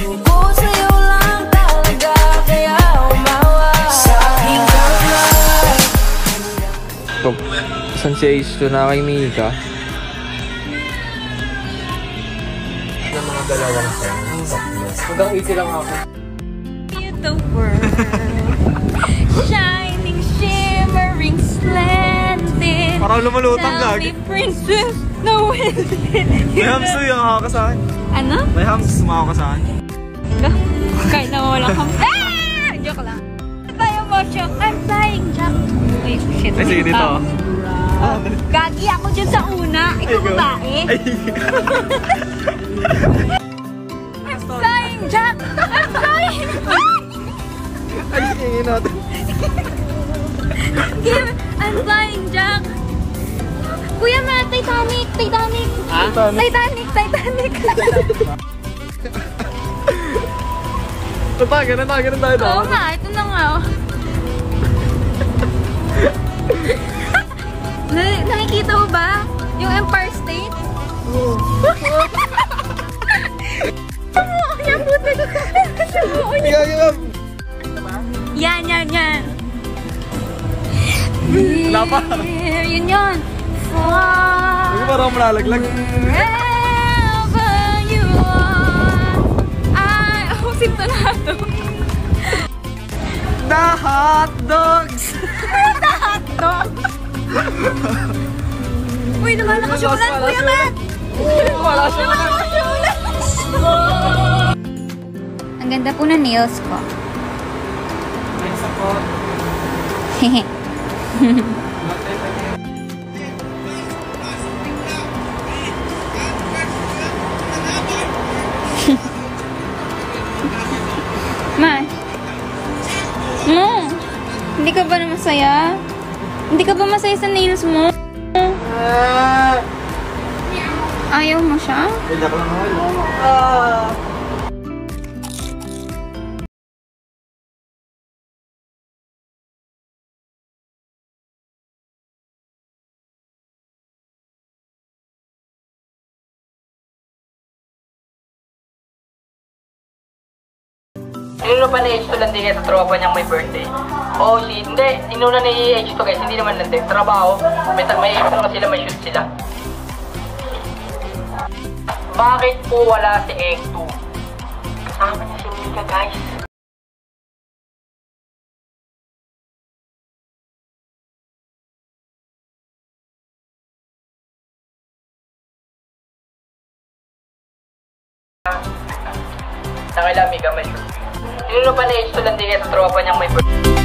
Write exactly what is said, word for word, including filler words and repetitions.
Suko sa'yo lang talaga, kaya umawa sa aking kamay. Saan si H two na kay Mika? Na mga dalawang sense. Hanggang easy lang ako. The world, shining, shimmering, splendid. Parang lumalutang lagi. Princess, no way. May hams yung haka sa akin. Ano? May hams sumaka ka sa akin. Kahit na wala kang... Ah! Joke lang. Tayo mo siya. I'm flying, Jack. Ay, shit. Ay, sige dito. Uh, gagi ako dyan sa una. Ikaw babae. I'm flying, Jack. I'm flying. Ay, sige natin. I'm flying, Jack. Kuya, mga Titanic. Titanic. Ha? Titanic. Titanic. Ito pa, ganun tayo, ganun tayo. Oo nga, ito na nga. Oh. Na- nakikita mo ba? Yung Empire State? Oo. Yan, buti ko. Yan, yan, yan. Wala pa. Yun yun. Hindi parang malalaglag. Wherever you are. Ay, oh, sintonado. The hot dogs! The hot dog! Uy, lumalakas yung ulan, Kuya Matt! Lumalakas yung ulan! Ang ganda po na nails ko. Nice ako. Hehe. Ma. No. Hindi ka ba na masaya? Hindi ka ba masaya sa nails mo? Ayaw mo siya? Kaya ko lang ako. Ah! Inuna pa ni H two lang din sa tropa niyang may birthday. Oo, si, hindi. Inuna ni H two guys, hindi naman lang din. Trabaho. May, may extra sila, may shoot sila. Bakit po wala si H two? Kasama niya si Mika guys. Nakailang Mika may shoot. Inuna pa ni H two lang din sa tropa niyang may birthday.